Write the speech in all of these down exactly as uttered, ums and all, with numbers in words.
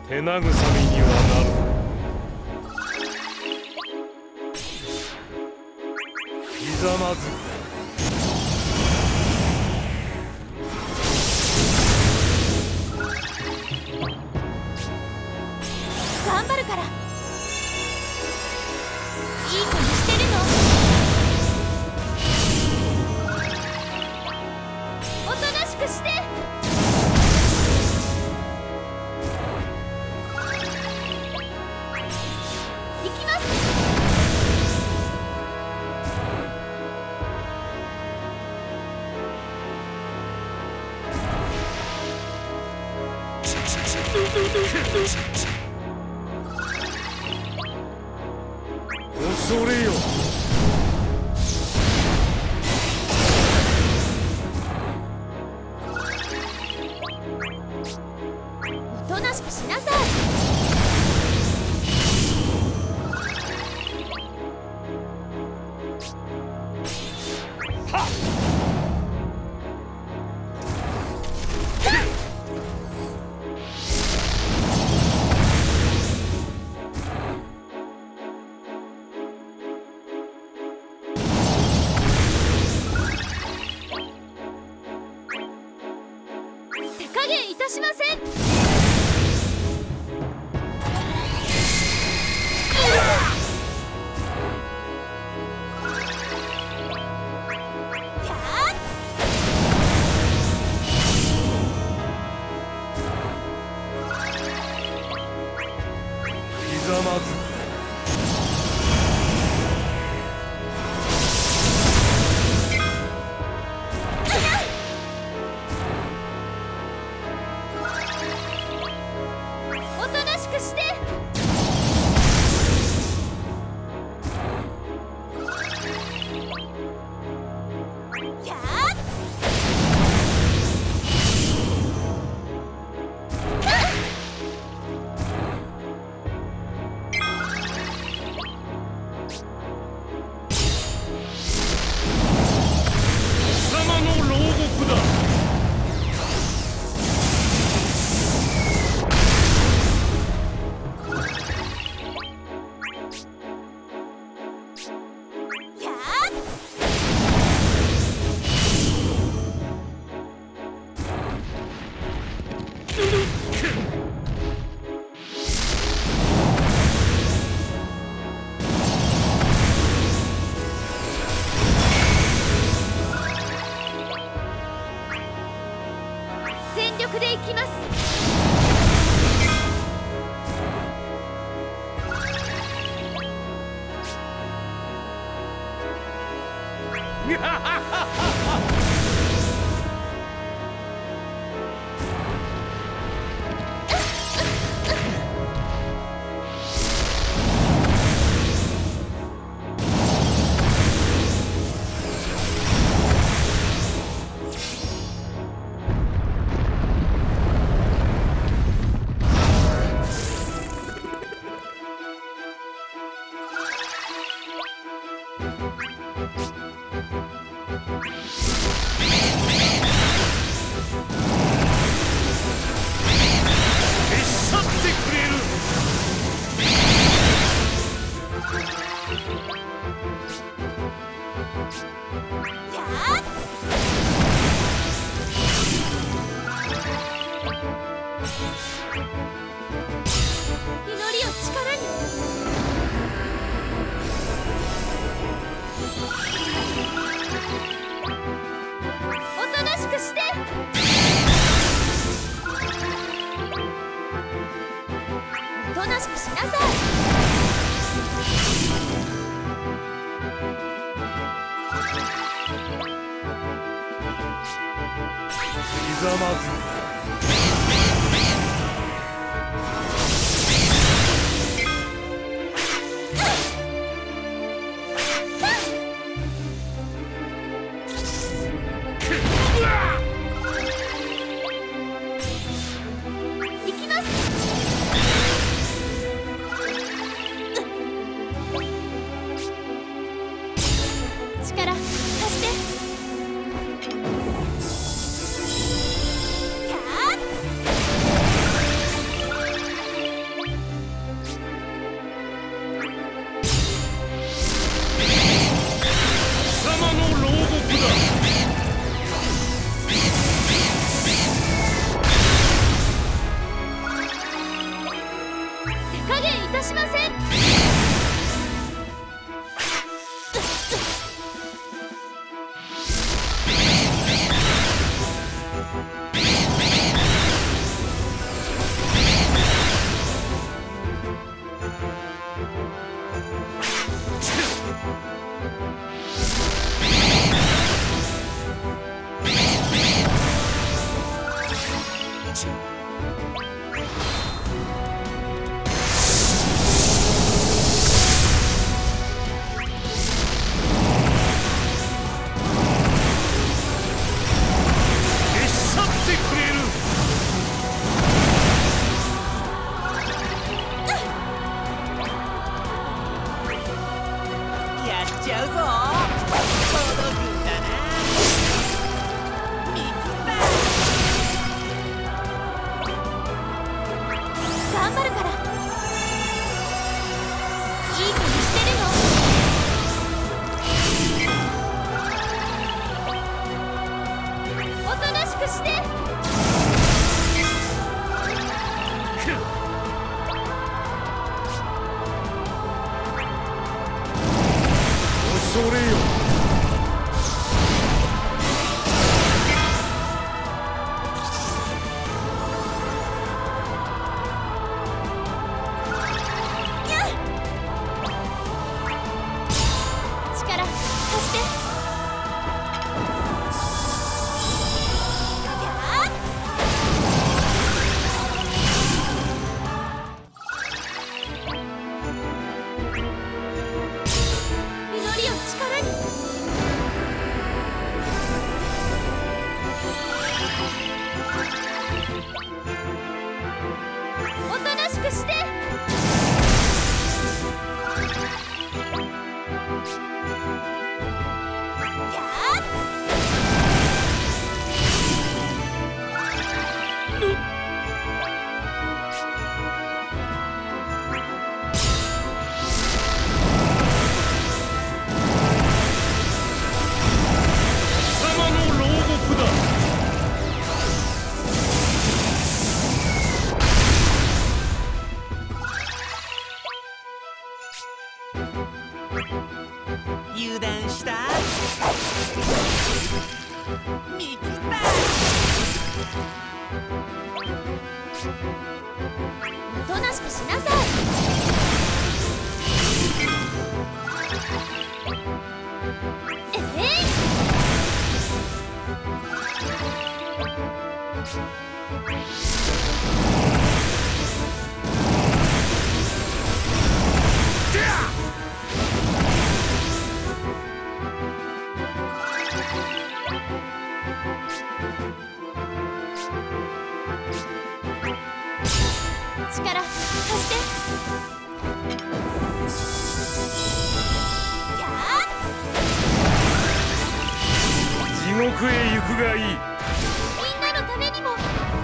手慰みにはなる。ひざまず頑張るから。いい子にしてるの。おとなしくして。行きます。 恐れよ。 おとなしくしなさい。 はっ。 手加減いたしません。 ひざまずおとなしくして。やー貴様の牢獄だ。 や全力でいきます。 消し去ってくれる。 やー祈りを力に。おとなしくして。おとなしくしなさい。 ひざまず行きます。力貸して。やーやっちゃうぞ。届くんだな。見切った。 頑張るから。いい子にしてるの。おとなしくして。 それよ。 力貸して。 油断した。見切った。 おとなしくしなさい。ええ力貸して。やー地獄へ行くがいい。 みんなのためにも。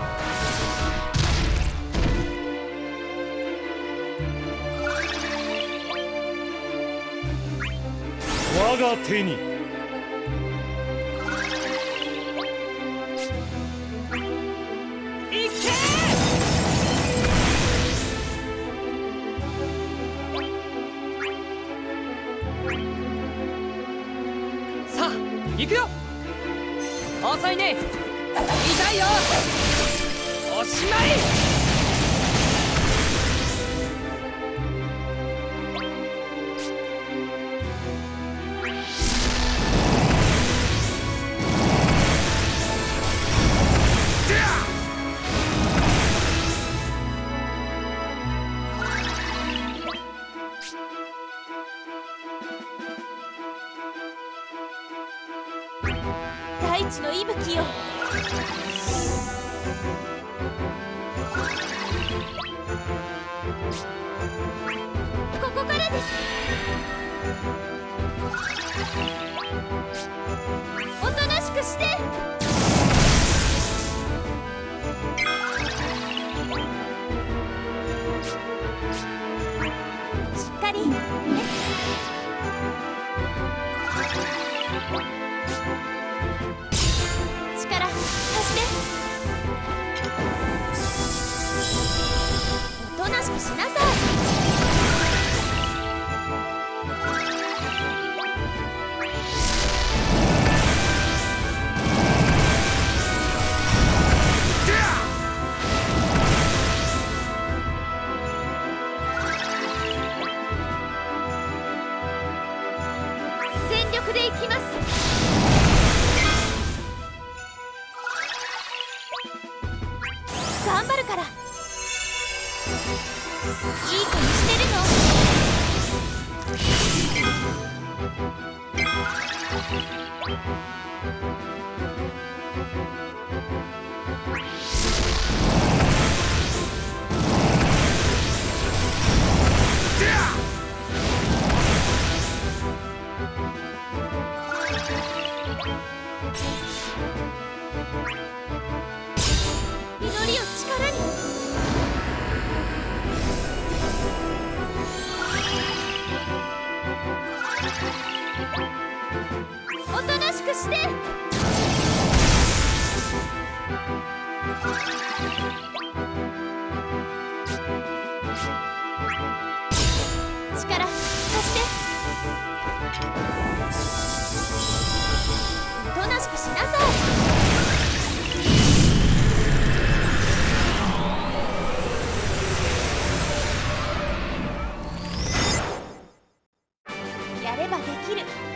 我が手に。 行くよ。遅いね。痛いよ。おしまい。 大地の息吹よ。ここからです。おとなしくして。しっかりね。力貸して。おとなしくしなさい。全力でいきます。頑張るから。いい子にしてるの。 して力貸しておとなしくしなさい。やればできる。